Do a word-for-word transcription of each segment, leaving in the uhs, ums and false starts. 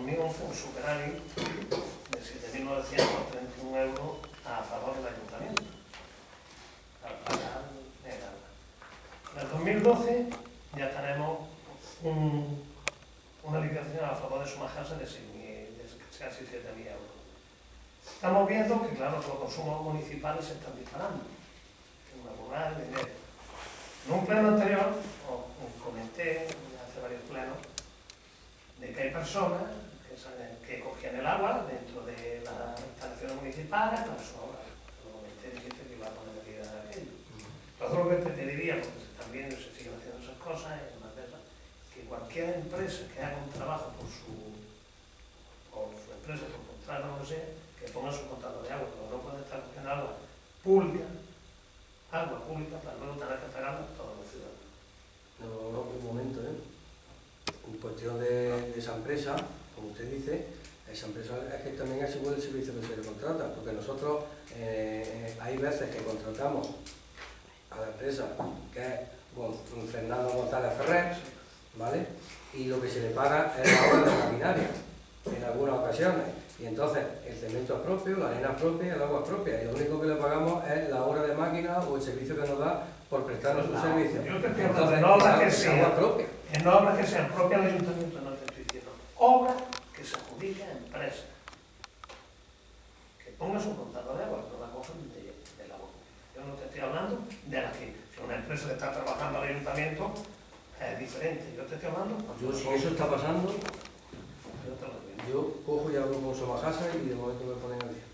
dos mil once un superávit de siete mil novecientos treinta y un euros a favor del ayuntamiento, al pagar el agua. En el dos mil doce ya tenemos un, una liquidación a favor de Sumacasa de, de casi siete mil euros. Estamos viendo que, claro, los consumos municipales se están disparando. Una rural, dinero. En un pleno anterior, os, os comenté, hace varios plenos, de que hay personas que, saben, que cogían el agua dentro de las instalaciones municipales para su obra. Lo comenté, dijiste que iba a poner medida de aquello. Entonces lo que te pediría, porque se están viendo y se siguen haciendo esas cosas, es más de esas, que cualquier empresa que haga un trabajo por su, por su empresa, por contrato o lo que sea, que ponga su contrato de agua, porque no puede estar cogiendo agua pública, agua pública, para luego tener que pagarla todos los ciudadanos. No, no, un momento, ¿eh? En cuestión de, de esa empresa, como usted dice, esa empresa es que también asegura el servicio que se le contrata, porque nosotros eh, hay veces que contratamos a la empresa, que es bueno, Fernando González Ferrer, ¿vale? Y lo que se le paga es la obra de maquinaria, en algunas ocasiones. Y entonces el cemento es propio, la arena es propia, el agua es propia, y lo único que le pagamos es la hora de máquina o el servicio que nos da por prestarnos su no, servicio. Yo te estoy entonces, hablando de obras que sean propia. En obras que sean propias del ayuntamiento, no te estoy diciendo. Obras que se adjudiquen a empresas. Que pongas un contador de agua, pero la cosa de, del agua. Yo no te estoy hablando de la que, si una empresa que está trabajando al ayuntamiento, es diferente. Yo te estoy hablando. Yo, si eso está pasando, yo, te lo digo. yo cojo y hablo con Sumacasa y de momento me ponen al día.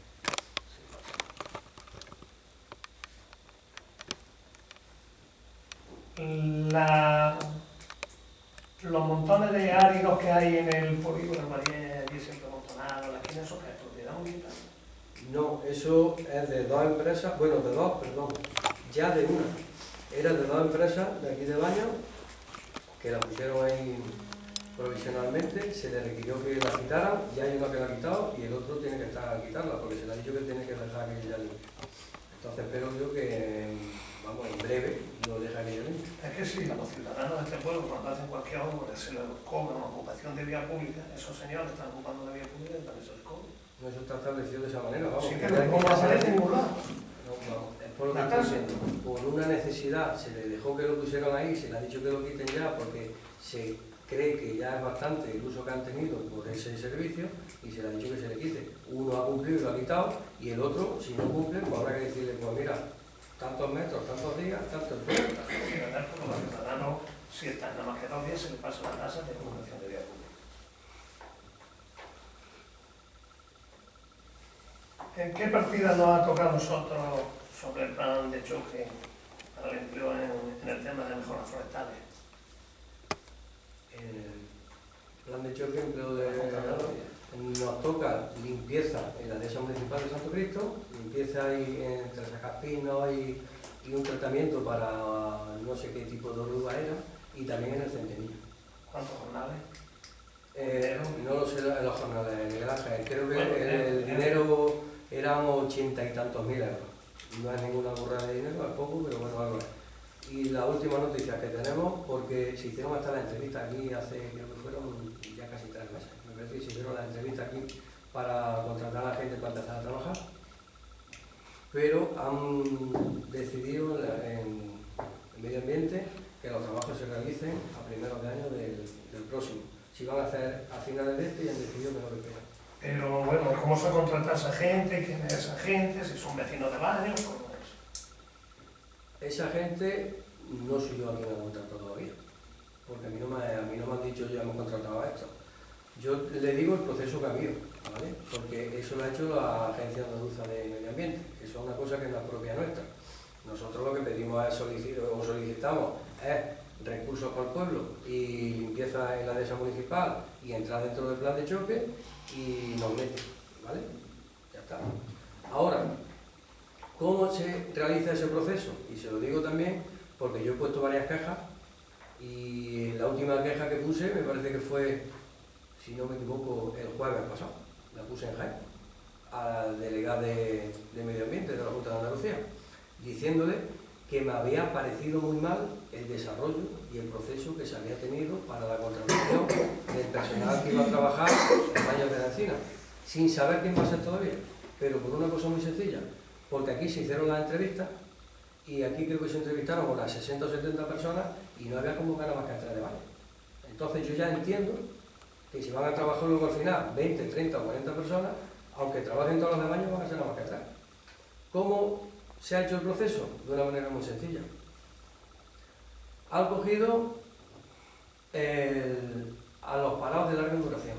La, los montones de áridos que hay en el polígono del Mariel, allí siempre amontonados, la esquina, eso que es propiedad municipal. No, eso es de dos empresas, bueno, de dos, perdón, ya de una. Era de dos empresas de aquí de Baños, que la pusieron ahí provisionalmente, se le requirió que la quitaran, ya hay una que la ha quitado y el otro tiene que estar a quitarla, porque se le ha dicho que tiene que dejar que ella limpie. Entonces espero yo que, vamos, en breve lo deja que ella limpie. Es que si los ciudadanos de este pueblo, cuando hacen cualquier obra, se les cobra una ocupación de vía pública, esos señores están ocupando la vía pública y también se les cobra. No, eso está establecido de esa manera, vamos. Sí, que pero hay ¿cómo que aparece hacer- en ningún lado? No, vamos, es por lo que estoy diciendo. Por una necesidad se le dejó que lo pusieran ahí, se le ha dicho que lo quiten ya porque se cree que ya es bastante el uso que han tenido por ese servicio y se le ha dicho que se le quite. Uno ha cumplido y lo ha quitado y el otro, si no cumple, pues habrá que decirle, pues mira, tantos metros, tantos días, tantos días. Los ciudadanos, si están nada más que dos días, se les pasa la tasa de ocupación de vía pública. ¿En qué partida nos ha tocado a nosotros sobre el plan de choque para el empleo en, en el tema de mejoras forestales? El plan de choque, empleo de... Nos toca limpieza en la dehesa municipal de Santo Cristo, limpieza ahí entre Sacaspinos y, y un tratamiento para no sé qué tipo de oruga era, y también en el Centenillo. ¿Cuántos jornales? Eh, no lo sé en los jornales, en el Ángel, creo que el, el dinero eran ochenta y tantos mil euros. No es ninguna burrada de dinero, es poco, pero bueno, algo es. Y la última noticia que tenemos, porque se hicieron hasta la entrevista aquí hace, creo que fueron ya casi tres meses, me parece que se hicieron la entrevista aquí para contratar a la gente para empezar a trabajar, pero han decidido en, en medio ambiente que los trabajos se realicen a primeros de año del, del próximo. Si van a hacer a finales de este y han decidido que no lo esperan. Pero bueno, ¿cómo se contrata a esa gente? ¿Quién es esa gente? ¿Si son vecinos de Baños? ¿Cómo es? Esa gente no soy yo a quien ha contratado todavía, porque a mí, no me, a mí no me han dicho ya hemos contratado a esto. Yo le digo el proceso que ha habido, ¿vale? Porque eso lo ha hecho la Agencia Andaluza de Medio Ambiente, eso es una cosa que no es propia nuestra. Nosotros lo que pedimos es solicit o solicitamos es recursos por pueblo y limpieza en la dehesa municipal y entrar dentro del plan de choque y nos meten, ¿vale? Ya está. Ahora, ¿cómo se realiza ese proceso? Y se lo digo también porque yo he puesto varias quejas y la última queja que puse me parece que fue, si no me equivoco, el jueves pasado, la puse en Jaén, a la delegada de, de Medio Ambiente de la Junta de Andalucía, diciéndole que me había parecido muy mal el desarrollo y el proceso que se había tenido para la contratación del personal que iba a trabajar en Baños de la Encina, sin saber quién va a ser todavía, pero por una cosa muy sencilla, porque aquí se hicieron las entrevistas y aquí creo que se entrevistaron unas sesenta o setenta personas y no había convocado más que a tres de Baños. Entonces yo ya entiendo que si van a trabajar luego al final veinte, treinta o cuarenta personas, aunque trabajen todos los de Baños, van a ser nada más que tres. ¿Cómo se ha hecho el proceso? De una manera muy sencilla. Han cogido el, a los parados de larga duración,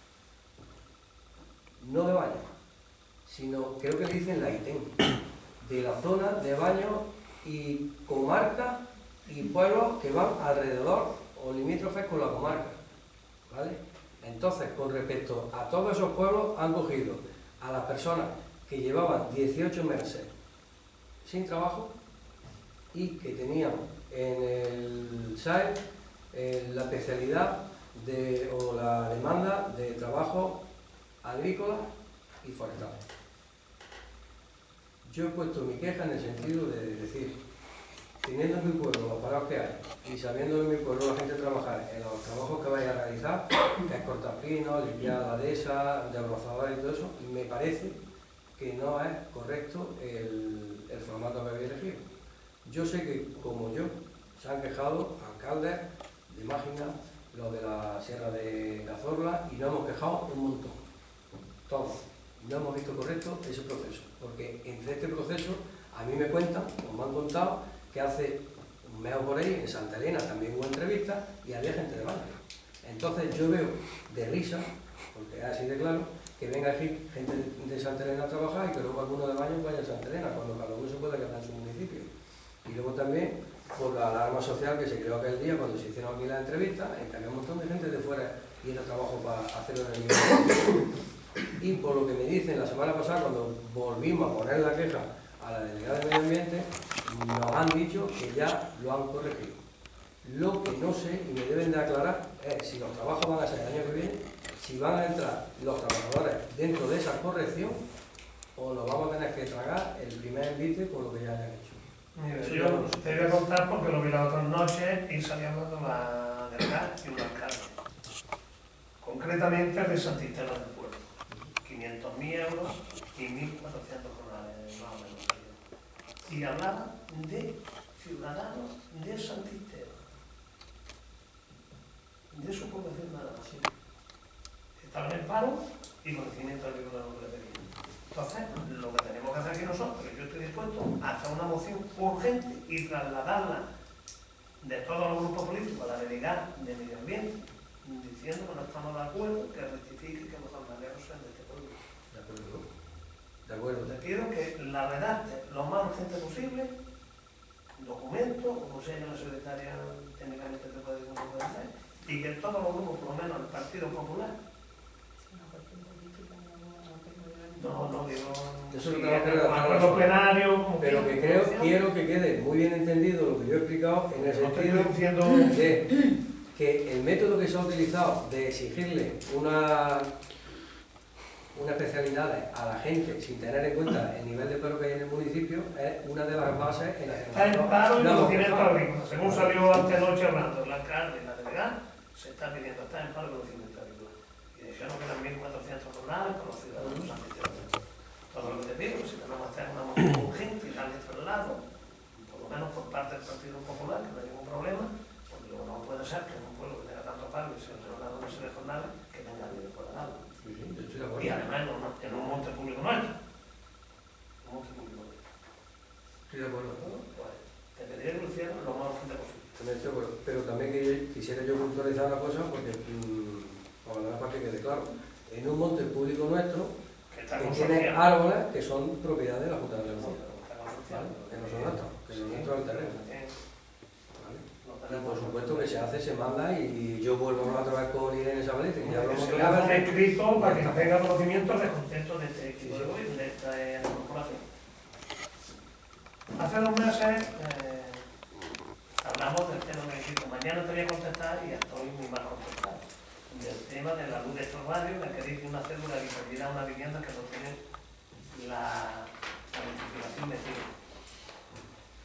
no de Baños, sino creo que le dicen la I T E N, de la zona de Baños y comarcas y pueblos que van alrededor o limítrofes con la comarca, ¿vale? Entonces, con respecto a todos esos pueblos, han cogido a las personas que llevaban dieciocho meses sin trabajo y que tenían en el S A E eh, la especialidad de, o la demanda de trabajo agrícola y forestal. Yo he puesto mi queja en el sentido de decir, teniendo en mi pueblo los parados que hay y sabiendo en mi pueblo la gente trabajar en los trabajos que vaya a realizar, que es cortar pinos, limpiar la dehesa, desbrozadores y todo eso, me parece que no es correcto el, el formato que había elegido. Yo sé que, como yo, se han quejado alcaldes de Mágina, los de la Sierra de Cazorla, y nos hemos quejado un montón, todos. No hemos visto correcto ese proceso, porque entre este proceso, a mí me cuentan, o me han contado, que hace un mes o por ahí, en Santa Elena también hubo entrevistas y había gente de Baños. Entonces yo veo de risa, porque es así de claro, que venga aquí gente de Santa Elena a trabajar y que luego alguno de Baños vaya a Santa Elena, cuando cada uno se puede quedar en su municipio. Y luego también por la alarma social que se creó aquel día cuando se hicieron aquí las entrevistas, en que había un montón de gente de fuera y era trabajo para hacerlo en el mismo. Y por lo que me dicen la semana pasada, cuando volvimos a poner la queja a la delegada de Medio Ambiente, nos han dicho que ya lo han corregido. Lo que no sé y me deben de aclarar es si los trabajos van a ser el año que viene, si van a entrar los trabajadores dentro de esa corrección o nos vamos a tener que tragar el primer envite por lo que ya hayan hecho. Mira, yo te voy a contar porque lo vi las otras noches y salía hablando la delegada y un alcalde. Concretamente el de Santistela del Puerto. quinientos mil euros y mil cuatrocientos jornales, más o menos. Y hablaba de ciudadanos de Santistela, de su población nada más. Estaban en paro y conocimiento del libro de lo que le pedían. Entonces, lo que tenemos que hacer aquí nosotros, yo estoy dispuesto a hacer una moción urgente y trasladarla de todos los grupos políticos a la delegada de Medio Ambiente, diciendo que no estamos de acuerdo, que rectifique y que los jornaleros sean de este pueblo. De acuerdo. De acuerdo. Te pido que la redacte lo más urgente posible, documento, como sea la secretaria técnicamente te puede hacer, y que todos los grupos, por lo menos el Partido Popular, no, no digo, eso sí, lo tengo que redactar, acuerdo plenario, como pero que creo, quiero que quede muy bien entendido lo que yo he explicado en el sentido de que el método que se ha utilizado de exigirle una, una especialidad a la gente sin tener en cuenta el nivel de paro que hay en el municipio es una de las bases en las que está en paro y conocimiento agrícola. Según salió antenoche hablando el alcalde y la delegada, se está pidiendo estar en paro y conocimiento agrícola. Y dijeron que eran mil cuatrocientos jornales con los ciudadanos santiagueros. Todo lo que te digo, si tenemos que hacer una moción urgente y darle traslado, por lo menos por parte del Partido Popular, que no hay ningún problema, porque luego no puede ser que en un pueblo que tenga tanto paro y se le traslado una serie de jornales que tenga alguien fuera de algo. Sí, sí, yo estoy de acuerdo. Y además en un, en un monte público nuestro. Un monte público nuestro. Estoy de acuerdo. Bueno, pues te pediría que lo hicieran lo más urgente posible. También estoy de acuerdo. Pero también que quisiera yo puntualizar una cosa, porque mmm, para la para que quede claro, en un monte público nuestro Que, está que tiene árboles que son propiedad de la Junta de Andalucía, ¿vale? Que no son nuestros, que son nuestros del terreno. ¿Vale? Y por supuesto que se hace, se manda y yo vuelvo a hablar otra vez con Irene Sabalete, que ya hablamos se otra hace vez. escrito para que tenga conocimiento de contexto de este equipo de hoy, de esta eh, corporación. Hace dos meses eh, hablamos del tema que dijiste, mañana te voy a contestar y estoy muy mal contestado. Del tema de la luz de estos barrios, que dice una cédula de habitabilidad a una vivienda que no tiene la, la identificación vecina.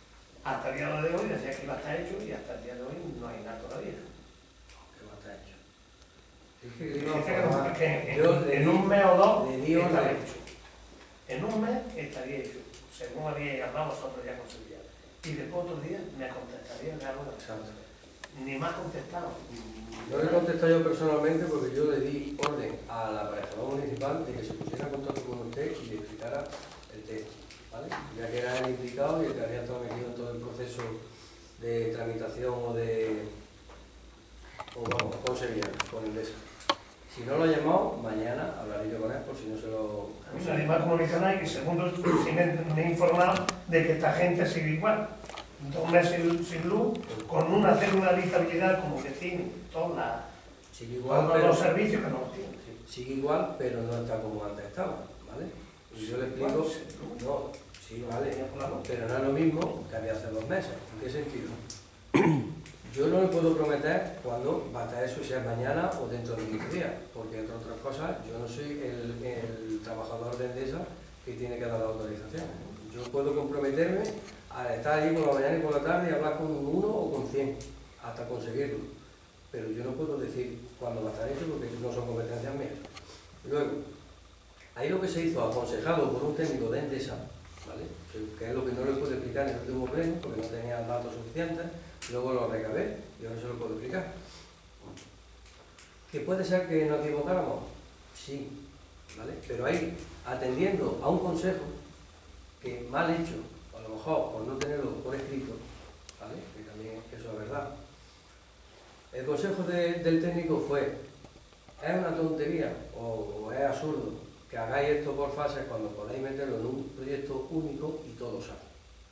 hasta el día de hoy decía que iba a estar hecho y hasta el día de hoy no hay nada todavía. ¿Qué va a estar hecho? Es que, Dice iba a que, formar- que en, yo le en di- un mes o dos le di estaría orden. hecho. En un mes estaría hecho, según habíais hablado vosotros ya con Sevilla. Y después otro día me contestaría de algo de Exacto. Ni me ha contestado. No le he contestado yo personalmente porque yo le di orden a la aparejador municipal de que se pusiera en contacto con usted y le explicara el texto, ¿vale? Ya que era el implicado y el que había estado metido en todo el proceso de tramitación o de... o vamos, con Sevilla, con Endesa. Si no lo ha llamado, mañana hablaré yo con él por si no se lo... A mí nadie me ha comunicado nada y segundo sí me, me he informado de que esta gente sigue igual. Dos meses sin, sin luz, con una célula de habitabilidad como que tiene todas las, Sigue igual, todos pero... los servicios que no los tienen. Sí, sigue igual, pero no está como antes estaba, ¿vale? Y yo le explico... No, sí, vale, pero no es lo mismo que había hace dos meses. ¿En qué sentido? Yo no le puedo prometer cuándo va a estar eso, si es mañana o dentro de quince días, porque entre otras cosas yo no soy el, el trabajador de Endesa que tiene que dar la autorización. Yo puedo comprometerme a estar allí por la mañana y por la tarde y hablar con uno o con cien, hasta conseguirlo. Pero yo no puedo decir cuándo va a estar hecho porque no son competencias mías. Luego, ahí lo que se hizo, aconsejado por un técnico de Endesa, ¿vale? Que es lo que no le puedo explicar en el último pleno porque no tenía datos suficientes. Luego lo recabé y ahora se lo puedo explicar. ¿Que puede ser que nos equivocáramos? Sí, ¿vale? Pero ahí, atendiendo a un consejo que mal hecho, a lo mejor por no tenerlo por escrito, ¿vale? Que también eso es verdad. El consejo de, del técnico fue, es una tontería o, o es absurdo que hagáis esto por fases cuando podáis meterlo en un proyecto único y todo sale.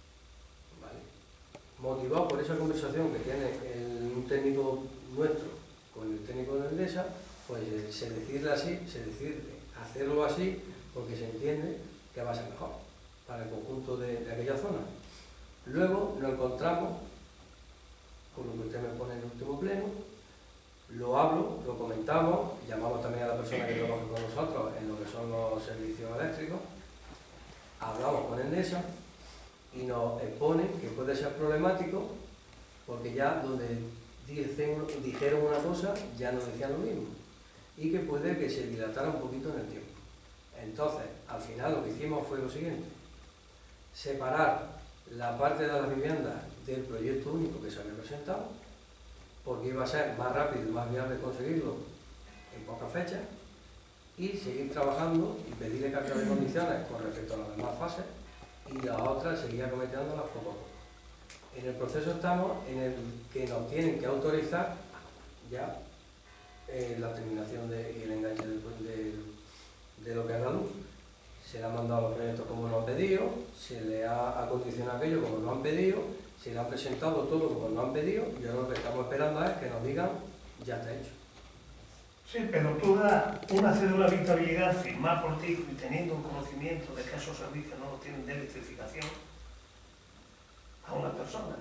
Motivado por esa conversación que tiene el, un técnico nuestro con el técnico de Endesa, pues se decide así, se decide hacerlo así porque se entiende que va a ser mejor para el conjunto de, de aquella zona. Luego nos encontramos con lo que usted me pone en el último pleno, lo hablo, lo comentamos, llamamos también a la persona que trabaja con nosotros en lo que son los servicios eléctricos, hablamos con Endesa y nos expone que puede ser problemático porque ya donde dicen, dijeron una cosa ya no decían lo mismo y que puede que se dilatara un poquito en el tiempo. Entonces, al final lo que hicimos fue lo siguiente, separar la parte de las viviendas del proyecto único que se había presentado porque iba a ser más rápido y más viable conseguirlo en pocas fechas y seguir trabajando y pedirle carta de condiciones con respecto a las demás fases y la otra seguía cometiéndolas poco a poco. En el proceso estamos en el que nos tienen que autorizar ya eh, la terminación de, y el enganche de, de, de lo que es la luz. Se le han mandado los proyectos como nos han pedido, se le ha acondicionado aquello como nos han pedido, se le han presentado todo como nos han pedido y ahora lo que estamos esperando es que nos digan ya está hecho. Sí, pero tú das una cédula de habitabilidad firmada por ti y teniendo un conocimiento de que esos servicios no los tienen de electrificación a una persona.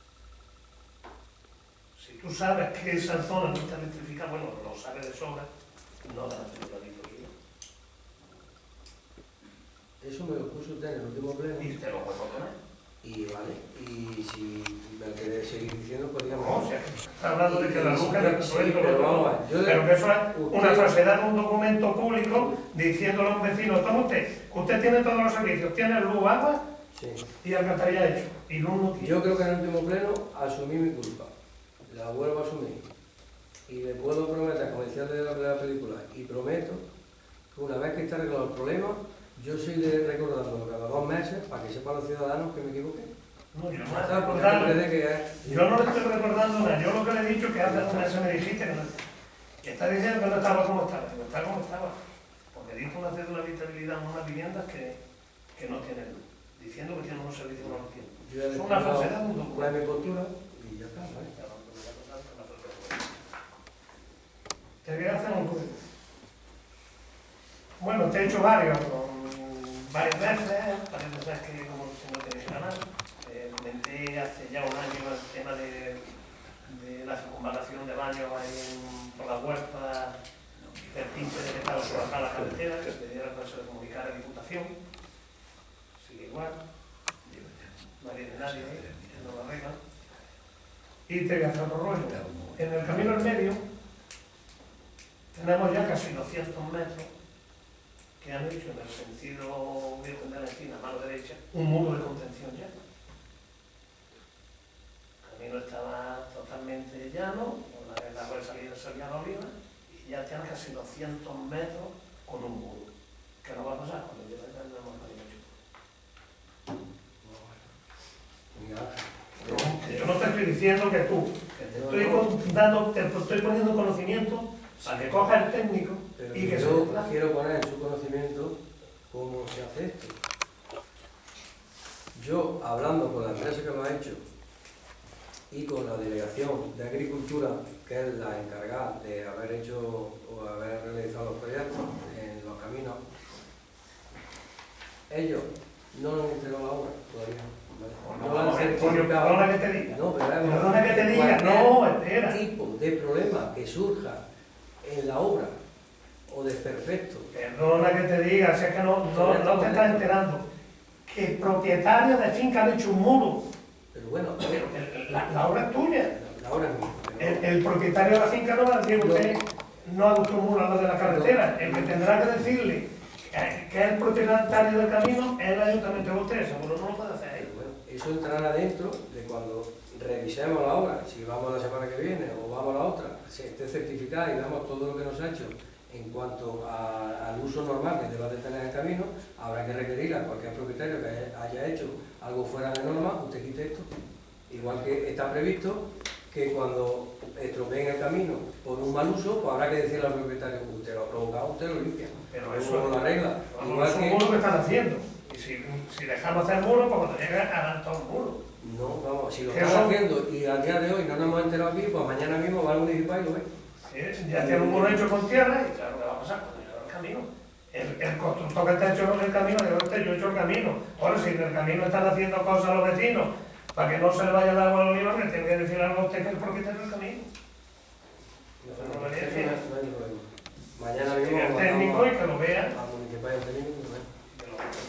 Si tú sabes que esa zona no está electrificada, bueno, lo sabes de sobra, no das la cédula de habitabilidad. Eso me lo puso usted en el último pleno. Y te lo puedo poner. Y vale, y si me querés seguir diciendo, podríamos... No, o sea, que está hablando de que la luz queda Sí, pero vamos a ver, yo pero que eso es una usted- falsedad en un documento público diciéndole a un vecino, toma usted, que usted tiene todos los servicios, tiene luz, agua Sí. y alcantarilla hecho, y luz no tiene. Yo creo que en el último pleno asumí mi culpa, la vuelvo a asumir y le puedo prometer, como decía de la, de la película, y prometo que una vez que esté arreglado el problema, yo seguiré recordándolo cada dos meses para que sepan los ciudadanos que me equivoqué. No, yo no, Ah, estoy porque recordando, recuerde que es- yo no le estoy recordando nada, yo lo que le he dicho es que hace dos meses me dijiste que no, que está diciendo que no estaba como estaba, que no está como estaba, porque dijo una cédula de habitabilidad en unas viviendas que, que no tienen luz, diciendo que tienen unos servicios que no los tienen. yo ya le Es he una explicado falsedad de un cuál es documento. mi postura y ya está, ¿vale? Te voy a hacer un curso. Bueno, te he hecho varios, con varias veces, parece ser que como si no tenéis ganas. Eh, comenté hace ya un año el tema de, de la circunvalación de baños ahí en, por la huerta, el pinche de que estaba sobre la carretera, que pidiera que se le comunicara a la Diputación. Sigue igual. No viene nadie ahí, no arreglan. Y te voy a hacer otro rollo. En el camino al medio tenemos ya casi doscientos metros que han hecho en el sentido Virgen de la Encina, mano derecha, un muro de contención ya. El camino estaba totalmente llano, la, la rueda salida salía a la oliva, y ya tiene casi doscientos metros con un muro. ¿Qué nos va a pasar cuando llegue el no hemos hecho? Yo no te estoy diciendo que tú, que te estoy, con, dando, te estoy poniendo conocimiento para que coja el técnico. Pero y que yo se quiero poner en su conocimiento cómo se hace esto. Yo, hablando con la empresa que lo ha hecho y con la delegación de Agricultura, que es la encargada de haber hecho o haber realizado los proyectos en los caminos, ellos no nos han entregado la obra todavía. ¿Vale? No la han certificado. Perdona que te diga. No, pero es Perdona que te diga. No, espera. tipo de problema que surja en la obra o desperfecto. Perdona que te diga, si es que no, no, no te estás enterando. Que propietarios de finca han hecho un muro. Pero bueno, Pero el- la, la obra es tuya. la obra es mía. pero El, el propietario de la finca no va a decir usted no ha hecho un muro al lado de la carretera. El que tendrá que decirle que, que es el propietario del camino es el ayuntamiento de usted. Seguro no lo puede hacer ahí. Pero bueno, eso entrará dentro de cuando revisemos la obra, si vamos la semana que viene o vamos a la otra, se esté certificada y veamos todo lo que nos ha hecho en cuanto a, al uso normal que deba de tener el camino, habrá que requerir a cualquier propietario que haya hecho algo fuera de norma, usted quite esto. Igual que está previsto que cuando estropeen el camino por un mal uso, pues habrá que decirle al propietario que usted lo ha provocado, usted lo limpia. Pero Luego eso lo arregla. Vamos, Igual es un que... muro que están haciendo. Y si, si dejamos hacer muro, pues cuando llegue harán todo un muro. No, vamos, si lo ¿Qué están son? haciendo y al día de hoy no nos hemos enterado aquí, pues mañana mismo va al municipal y lo ve. Sí, ya tiene un muro hecho con tierra y claro, ¿qué va a pasar cuando llegue el camino? El, el constructor que está hecho en el camino, yo este, yo he hecho el camino. Ahora, si en el camino están haciendo cosas a los vecinos para que no se le vaya el agua al olivar, le tiene que decir algo a usted que es el propietario del camino. No, Eso no no, lo eso decía. no hay problema. Mañana Que mismo el mandamos técnico y que lo vea. al municipal y al técnico y lo ve. Que lo vea.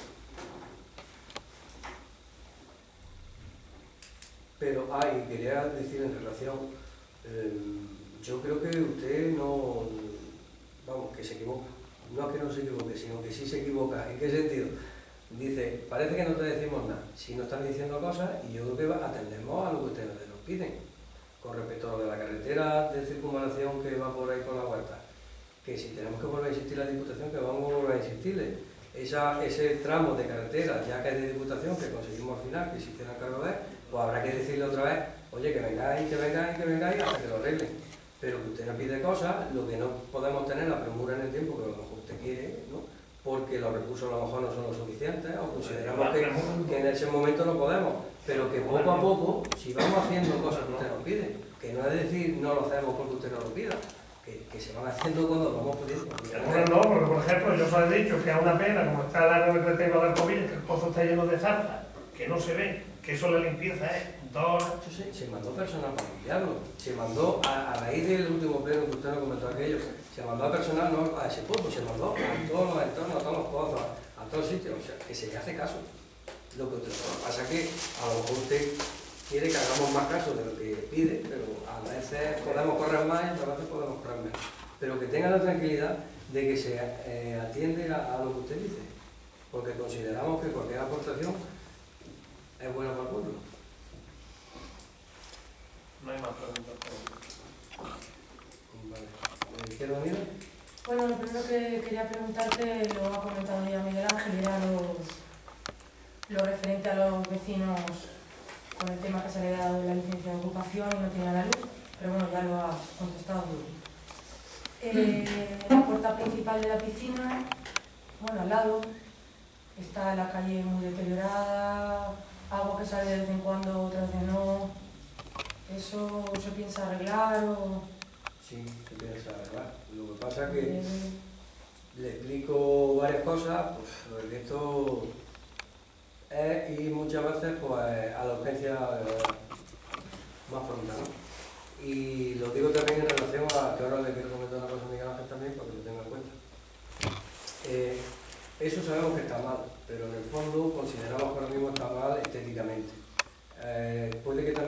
Pero, ah, y quería decir en relación, eh, yo creo que usted no, vamos, que se equivoca. No es que no se equivoque, sino que sí se equivoca. ¿En qué sentido? Dice, parece que no te decimos nada. Si nos están diciendo cosas, y yo creo que atendemos a lo que ustedes nos piden. Con respecto a lo de la carretera de circunvalación que va por ahí por la huerta, que si tenemos que volver a insistir a la Diputación, que vamos a volver a insistirle. Esa, ese tramo de carretera, ya que es de Diputación, que conseguimos al final, que se hiciera cargo de él, pues habrá que decirle otra vez, oye, que vengáis, que vengáis, que vengáis, hasta que lo arreglen. Pero que usted nos pide cosas, lo que no podemos tener la premura en el tiempo, que a lo mejor usted quiere, ¿no? Porque los recursos a lo mejor no son lo suficientes, o consideramos que, que en ese momento no podemos, pero que poco a poco, si vamos haciendo cosas que usted nos pide, que no es decir no lo hacemos porque usted no lo pida, que, que se van haciendo cuando vamos pudiendo. Algunos no, porque por ejemplo yo os he dicho que es una pena, como está el área de retiro del COVID, que el pozo está lleno de zarzas, que no se ve, que eso la limpieza es dos horas. Entonces, se mandó personal para limpiarlo, se mandó, a, a raíz del último pleno que usted nos comentó aquello, se mandó a personal, no a ese pozo, se mandó a todos los entornos, a todos los pozos, a todos los sitios, o sea, que se le hace caso. Lo que usted, lo que pasa es que a lo mejor usted quiere que hagamos más caso de lo que pide, pero a veces podemos correr más y otras veces podemos correr menos. Pero que tenga la tranquilidad de que se eh, atiende a, a lo que usted dice, porque consideramos que cualquier aportación es buena para el pueblo. No hay más preguntas. Vale. ¿Izquierda Unida? Bueno, lo primero que quería preguntarte, lo ha comentado ya Miguel Ángel, era lo, lo referente a los vecinos con el tema que se le ha dado de la licencia de ocupación y no tenía la luz, pero bueno, ya lo ha contestado. Eh, la puerta principal de la piscina, bueno, al lado, está la calle muy deteriorada, agua que sale de vez en cuando, otras veces no. ¿Eso se piensa arreglar o...? Sí, se piensa arreglar. Lo que pasa es que le explico varias cosas, pues el resto es ir muchas veces pues, a la urgencia más pronta, ¿no? Y lo digo también en relación a que ahora le quiero comentar una cosa a Miguel Ángel también para que lo tenga en cuenta. Eh, eso sabemos que está mal, pero en el fondo consideramos que ahora mismo está mal estéticamente. Eh, puede que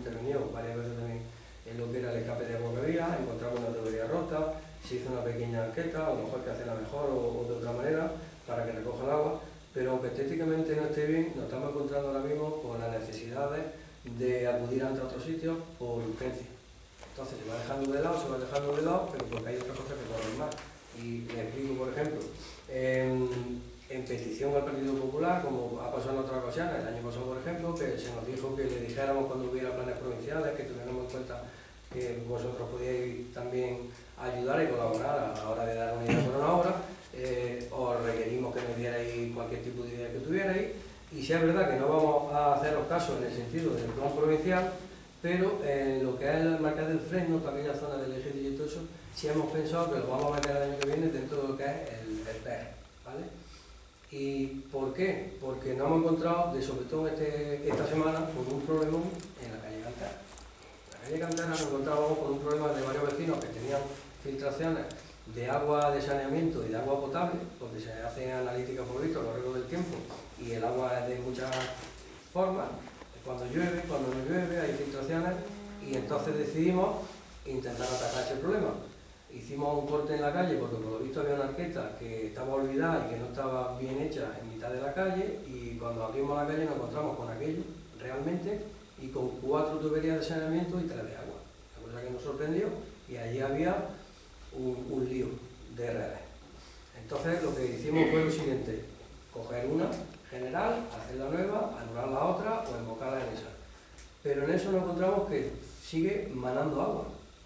intervenido varias veces también en lo que era el escape de agua que había, encontramos una tubería rota, se hizo una pequeña anqueta, a lo mejor hay que hacerla mejor o, o de otra manera para que recoja el agua, pero aunque estéticamente no esté bien, nos estamos encontrando ahora mismo con las necesidades de acudir ante otros sitios por urgencia. Entonces se va dejando de lado, se va dejando de lado, pero porque hay otras cosas que corren más. Y le explico, por ejemplo, en, en petición al Partido Popular, como ha pasado en otras ocasiones, el año pasado, por ejemplo, que se nos dijo que le dijéramos cuando hubiera planes provinciales, que tuviéramos en cuenta que vosotros podíais también ayudar y colaborar a la hora de dar una idea por una obra, eh, os requerimos que nos dierais cualquier tipo de idea que tuvierais, y si es verdad que no vamos a haceros caso en el sentido del plan provincial, pero en lo que es el Marqués del Fresno, también la zona del Ejército y todo eso, sí hemos pensado que lo vamos a meter el año que viene dentro de lo que es el, el P E R, ¿vale? ¿Y por qué? Porque nos hemos encontrado, de sobre todo este, esta semana, con un problema en la calle Cantera. En la calle Cantera nos encontrábamos con un problema de varios vecinos que tenían filtraciones de agua de saneamiento y de agua potable, porque se hacen analíticas por visto a lo largo del tiempo y el agua es de muchas formas. Cuando llueve, cuando no llueve, hay filtraciones y entonces decidimos intentar atacar ese problema. Hicimos un corte en la calle porque por lo visto había una arqueta que estaba olvidada y que no estaba bien hecha en mitad de la calle, y cuando abrimos la calle nos encontramos con aquello realmente y con cuatro tuberías de saneamiento y tres de agua. La cosa que nos sorprendió, y allí había un, un lío de redes. Entonces lo que hicimos fue lo siguiente: coger una general, hacer la nueva, anular la otra o invocarla en esa. Pero en eso nos encontramos que sigue manando agua.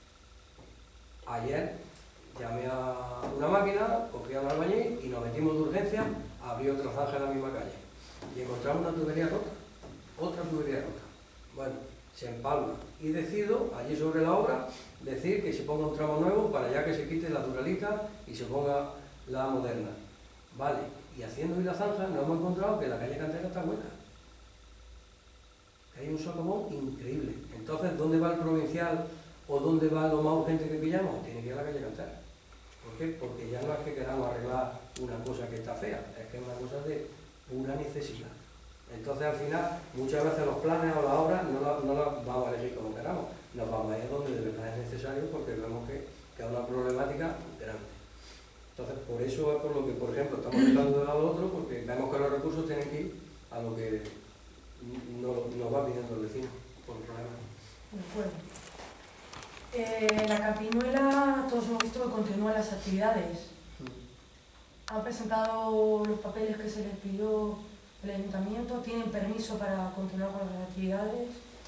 Ayer llamé a una máquina, cogí a un albañil y nos metimos de urgencia a abrir otra zanja en la misma calle. Y encontramos una tubería rota, otra tubería rota. Bueno, se empalma. Y decido, allí sobre la obra, decir que se ponga un tramo nuevo para ya que se quite la duralita y se ponga la moderna. Vale, y haciendo hoy la zanja nos hemos encontrado que la calle Cantera está hueca. Hay un socavón increíble. Entonces, ¿dónde va el provincial o dónde va lo más urgente que pillamos? Tiene que ir a la calle Cantera. ¿Por qué? Porque ya no es que queramos arreglar una cosa que está fea, es que es una cosa de pura necesidad. Entonces, al final, muchas veces los planes o las obras no las no la vamos a elegir como queramos, nos vamos a ir donde de verdad es necesario, porque vemos que, que es una problemática grande. Entonces, por eso es por lo que, por ejemplo, estamos tratando de lado otro, porque vemos que los recursos tienen que ir a lo que nos, nos va pidiendo el vecino, por el problema. Bueno, eh, la Campiñuela, todos hemos visto que continúan las actividades. ¿Han presentado los papeles que se les pidió el ayuntamiento? ¿Tienen permiso para continuar con las actividades?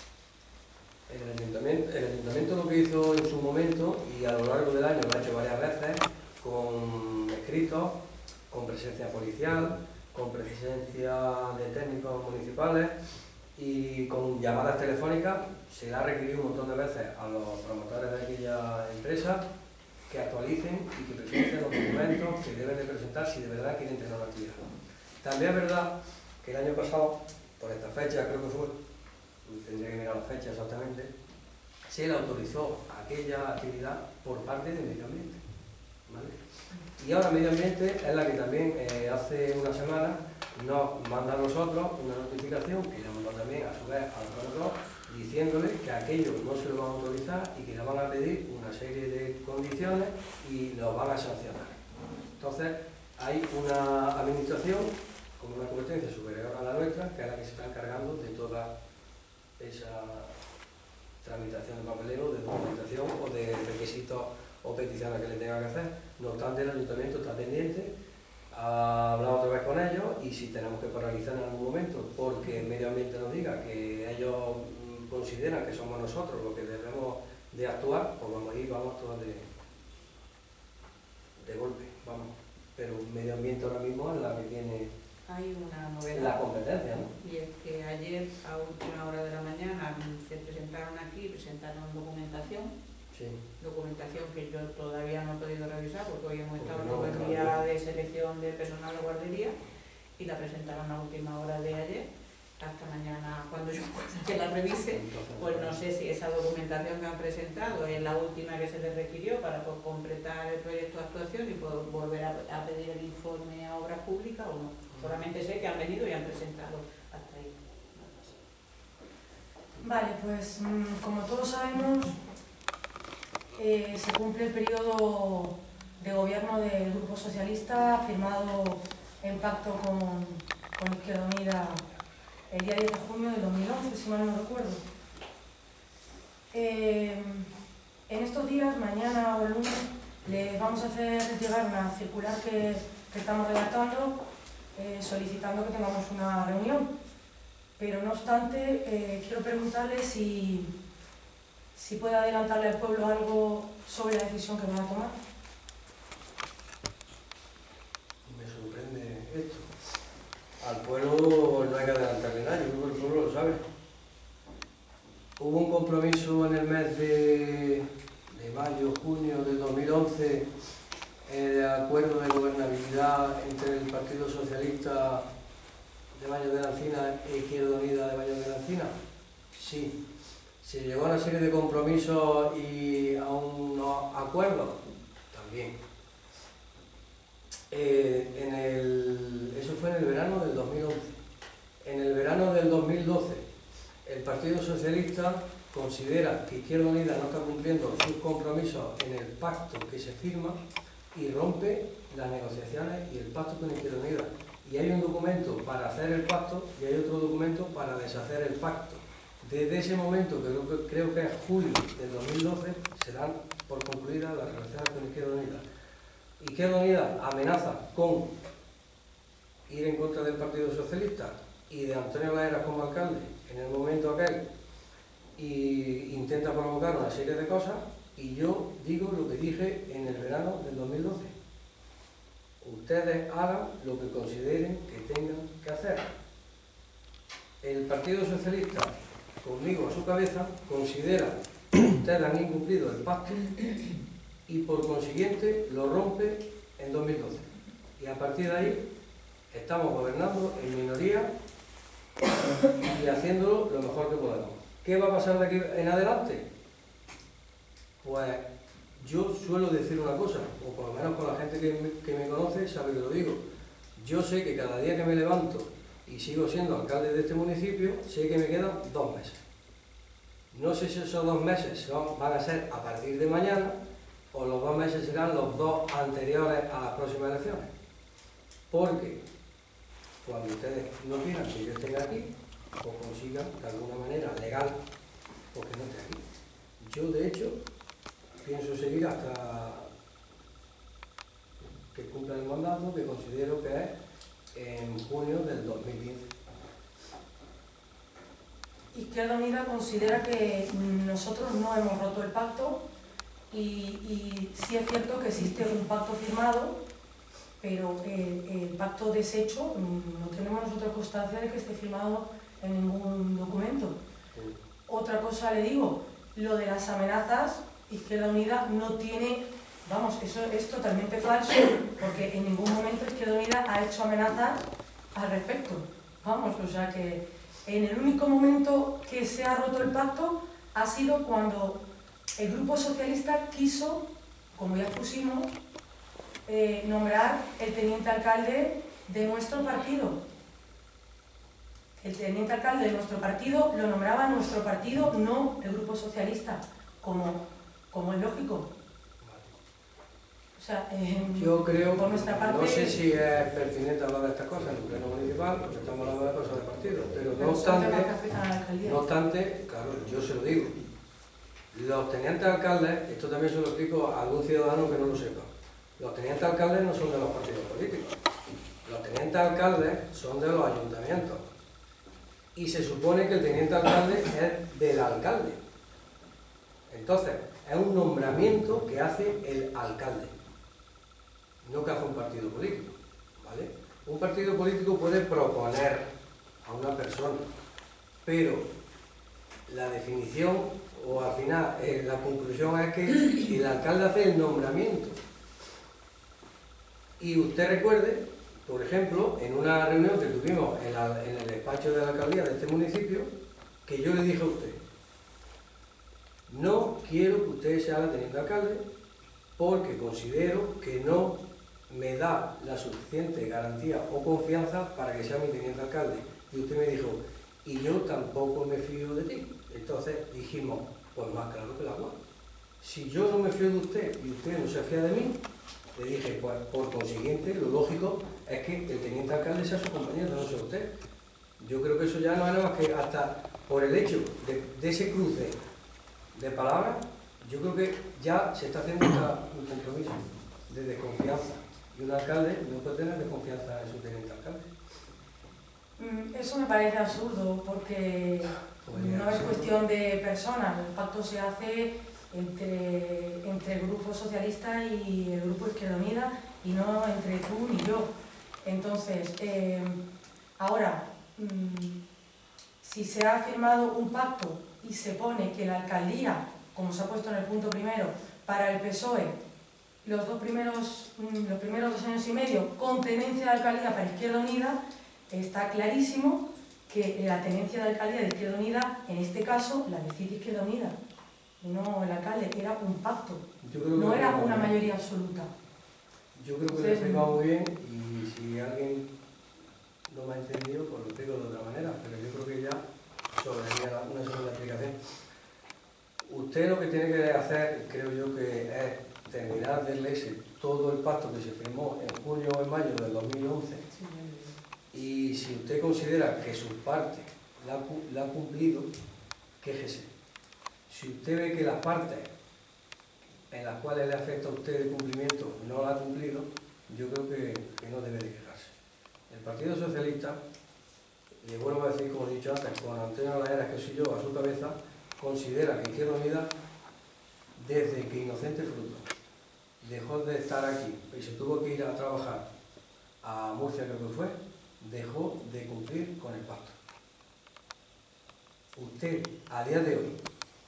El ayuntamiento, el ayuntamiento lo que hizo en su momento, y a lo largo del año lo ha hecho varias veces, con escritos, con presencia policial, con presencia de técnicos municipales y con llamadas telefónicas, se le ha requerido un montón de veces a los promotores de aquella empresa que actualicen y que presenten los documentos que deben de presentar si de verdad quieren tener una actividad. También es verdad que el año pasado, por esta fecha creo que fue, tendría que mirar la fecha exactamente, se le autorizó aquella actividad por parte del medio ambiente. ¿Vale? Y ahora Medio Ambiente es la que también eh, hace una semana nos manda a nosotros una notificación que le mandó también a su vez al promotor diciéndole que aquello no se lo van a autorizar y que le van a pedir una serie de condiciones y los van a sancionar. Entonces hay una administración con una competencia superior a la nuestra que es la que se está encargando de toda esa tramitación de papeleo, de documentación o de requisitos o peticiones que le tenga que hacer. No obstante, el ayuntamiento está pendiente, ha hablado otra vez con ellos y si tenemos que paralizar en algún momento porque el medio ambiente nos diga que ellos consideran que somos nosotros los que debemos de actuar, pues vamos a ir, vamos a actuar de, de golpe, vamos. Pero el medio ambiente ahora mismo es la que tiene Hay una novedad. la competencia, ¿no? Y es que ayer a última hora de la mañana se presentaron aquí, presentaron documentación, Sí. documentación que yo todavía no he podido revisar porque hoy hemos Porque estado no, todo el claro, día ya. de selección de personal de guardería y la presentaron a última hora de ayer. Hasta mañana, cuando yo pueda que la revise, Entonces, pues no sé si esa documentación que han presentado es la última que se les requirió para pues, completar el proyecto de actuación y pues, volver a, a pedir el informe a obras públicas o no. Solamente sé que han venido y han presentado hasta ahí. Vale, pues mm, como todos sabemos, eh, se cumple el periodo de gobierno del Grupo Socialista, firmado en pacto con, con Izquierda Unida el día diez de junio del dos mil once, si mal no recuerdo. Eh, en estos días, mañana o el lunes, les vamos a hacer llegar una circular que, que estamos redactando, eh, solicitando que tengamos una reunión. Pero no obstante, eh, quiero preguntarle si, si puede adelantarle al pueblo algo sobre la decisión que van a tomar. Me sorprende esto. Al pueblo no hay que adelantarle nada, yo creo que el pueblo lo sabe. Hubo un compromiso en el mes de, de mayo, junio del dos mil once, eh, de acuerdo de gobernabilidad entre el Partido Socialista de Baños de la Encina e Izquierda Unida de Baños de la Encina. Sí. ¿Se llegó a una serie de compromisos y a unos acuerdos? También. Eh, en el, eso fue en el verano del dos mil once. En el verano del dos mil doce, el Partido Socialista considera que Izquierda Unida no está cumpliendo sus compromisos en el pacto que se firma y rompe las negociaciones y el pacto con Izquierda Unida. Y hay un documento para hacer el pacto y hay otro documento para deshacer el pacto. Desde ese momento, que creo que, creo que es julio del dos mil doce, se dan por concluidas las relaciones con Izquierda Unida. Izquierda Unida amenaza con ir en contra del Partido Socialista y de Antonio Laeras como alcalde en el momento aquel y intenta provocar una serie de cosas, y yo digo lo que dije en el verano del dos mil doce. Ustedes hagan lo que consideren que tengan que hacer. El Partido Socialista, conmigo a su cabeza, considera que ustedes han incumplido el pacto y por consiguiente lo rompe en dos mil doce. Y a partir de ahí estamos gobernando en minoría y haciéndolo lo mejor que podemos. ¿Qué va a pasar de aquí en adelante? Pues yo suelo decir una cosa, o por lo menos con la gente que me, que me conoce sabe que lo digo. Yo sé que cada día que me levanto y sigo siendo alcalde de este municipio, sé que me quedan dos meses. No sé si esos dos meses son, van a ser a partir de mañana, o los dos meses serán los dos anteriores a las próximas elecciones. Porque cuando ustedes no quieran que yo esté aquí, o consigan de alguna manera legal, porque no esté aquí. Yo, de hecho, pienso seguir hasta que cumpla el mandato, que considero que es en junio del dos mil quince. Izquierda Unida considera que nosotros no hemos roto el pacto y, y sí es cierto que existe un pacto firmado, pero el, el pacto deshecho no tenemos nosotros constancia de que esté firmado en ningún documento. Sí. Otra cosa le digo, lo de las amenazas, Izquierda Unida no tiene, vamos, eso es totalmente falso, porque en ningún momento Izquierda Unida ha hecho amenazas al respecto. Vamos, o sea que en el único momento que se ha roto el pacto ha sido cuando el Grupo Socialista quiso, como ya pusimos, eh, nombrar el teniente alcalde de nuestro partido. El teniente alcalde de nuestro partido lo nombraba nuestro partido, no el Grupo Socialista, como, como es lógico. O sea, eh, yo creo, por nuestra parte, no sé si es pertinente hablar de estas cosas en el pleno municipal, porque estamos hablando de cosas de partido, pero no pero obstante, que no obstante, claro, yo se lo digo, los tenientes alcaldes, esto también se lo explico a algún ciudadano que no lo sepa, los tenientes alcaldes no son de los partidos políticos, los tenientes alcaldes son de los ayuntamientos, y se supone que el teniente alcalde es del alcalde. Entonces, es un nombramiento que hace el alcalde, no que hace un partido político, ¿vale? Un partido político puede proponer a una persona, pero la definición, o al final, eh, la conclusión es que el alcalde hace el nombramiento. Y usted recuerde, por ejemplo, en una reunión que tuvimos en, la, en el despacho de la alcaldía de este municipio, que yo le dije a usted, no quiero que usted se haga teniente alcalde porque considero que no me da la suficiente garantía o confianza para que sea mi teniente alcalde. Y usted me dijo, y yo tampoco me fío de ti. Entonces dijimos, pues más claro que el agua. Si yo no me fío de usted y usted no se fía de mí, le dije, pues por consiguiente, lo lógico es que el teniente alcalde sea su compañero, no sea usted. Yo creo que eso ya no es nada más que hasta por el hecho de, de ese cruce de palabras, yo creo que ya se está haciendo un compromiso de desconfianza. Y un alcalde no puede tener desconfianza en su teniente alcalde. Eso me parece absurdo porque no es cuestión de personas, el pacto se hace entre, entre el grupo socialista y el grupo Izquierda Unida y no entre tú ni yo. Entonces, eh, ahora, mmm, si se ha firmado un pacto y se pone que la alcaldía, como se ha puesto en el punto primero, para el P S O E, los dos primeros, los primeros dos años y medio con tenencia de alcaldía para Izquierda Unida, está clarísimo que la tenencia de alcaldía de Izquierda Unida, en este caso, la decide Izquierda Unida, y no el alcalde, era un pacto, no era una mayoría absoluta. Yo creo que lo he explicado muy bien y si alguien no me ha entendido, pues lo explico de otra manera, pero yo creo que ya sobraría una segunda explicación. Usted lo que tiene que hacer, creo yo, que es terminar de leerse todo el pacto que se firmó en junio o en mayo del dos mil once. Y si usted considera que su parte la, la ha cumplido, quéjese. Si usted ve que las partes en las cuales le afecta a usted el cumplimiento no la ha cumplido, yo creo que, que no debe de quejarse. El Partido Socialista, y vuelvo a decir, como he dicho antes, con Antonio Olaera, que soy yo, a su cabeza, considera que Izquierda Unida, desde que Inocente Fruto dejó de estar aquí y se tuvo que ir a trabajar a Murcia, creo que fue, dejó de cumplir con el pacto. Usted, a día de hoy,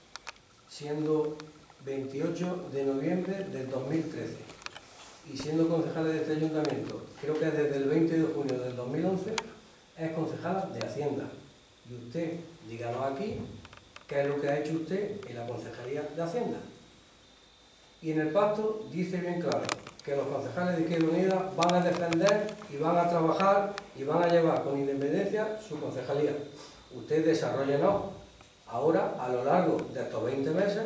siendo veintiocho de noviembre del dos mil trece y siendo concejala de este ayuntamiento, creo que desde el veinte de junio del dos mil once, es concejala de Hacienda. Y usted, díganos aquí, qué es lo que ha hecho usted en la concejalía de Hacienda. Y en el pacto dice bien claro que los concejales de Izquierda Unida van a defender y van a trabajar y van a llevar con independencia su concejalía. Usted desarrollenos ahora, a lo largo de estos veinte meses,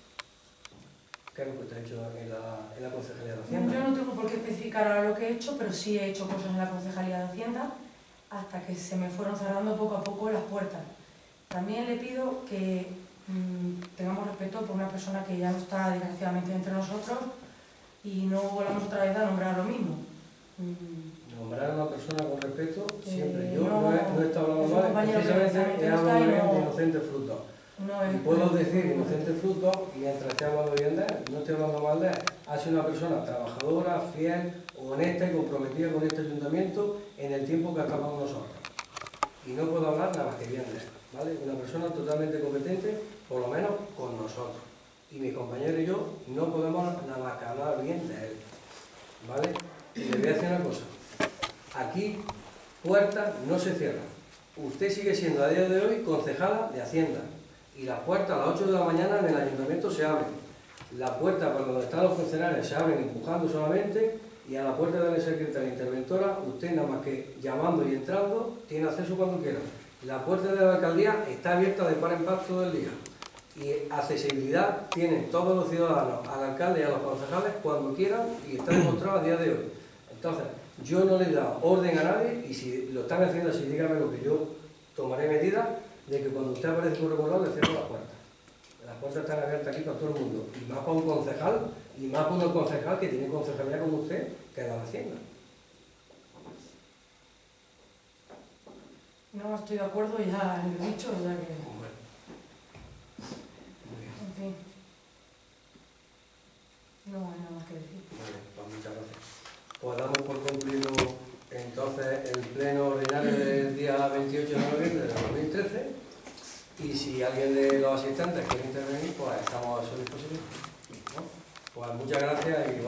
¿qué es lo que usted ha hecho en la, en la concejalía de Hacienda? Yo no tengo por qué especificar ahora lo que he hecho, pero sí he hecho cosas en la concejalía de Hacienda hasta que se me fueron cerrando poco a poco las puertas. También le pido que mmm, tengamos respeto por una persona que ya no está desgraciadamente entre nosotros y no volvamos otra vez a nombrar lo mismo. Mm. Nombrar a una persona con respeto siempre. Eh, Yo no, no he, no he estado hablando mal, precisamente he hablado bien de Inocente Fruto. No, y puedo decir Inocente Fruto, mientras esté hablando bien de él, no estoy hablando mal de él, ha sido una persona trabajadora, fiel, honesta y comprometida con este ayuntamiento en el tiempo que ha estado con nosotros. Y no puedo hablar nada más que bien de él, ¿vale? Una persona totalmente competente, por lo menos con nosotros. Y mi compañero y yo no podemos nada más que hablar bien de él, ¿vale? Y le voy a decir una cosa. Aquí, puertas no se cierran. Usted sigue siendo a día de hoy concejala de Hacienda. Y las puertas a las ocho de la mañana en el ayuntamiento se abren. Las puertas para donde están los funcionarios se abren empujando solamente. Y a la puerta de la secretaria interventora, usted nada más que llamando y entrando, tiene acceso cuando quiera. La puerta de la alcaldía está abierta de par en par todo el día. Y accesibilidad tienen todos los ciudadanos al alcalde y a los concejales cuando quieran y está demostrado a día de hoy. Entonces, yo no le he dado orden a nadie y si lo están haciendo así, dígame lo que yo tomaré medidas de que cuando usted aparece por regular le cierro las puertas. Las puertas están abiertas aquí para todo el mundo. Y más para un concejal, y más para un concejal que tiene concejalía como usted, que es la Hacienda. No estoy de acuerdo, ya lo he dicho, ya que... Bueno. Muy bien. En fin. No hay nada más que decir. Bueno, pues muchas gracias. Pues damos por concluido entonces el pleno ordinario del día veintiocho de noviembre de dos mil trece y si alguien de los asistentes quiere intervenir, pues estamos a su disposición, ¿no? Pues muchas gracias y